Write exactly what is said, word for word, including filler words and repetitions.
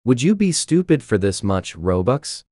Would you be stupid for this much robux?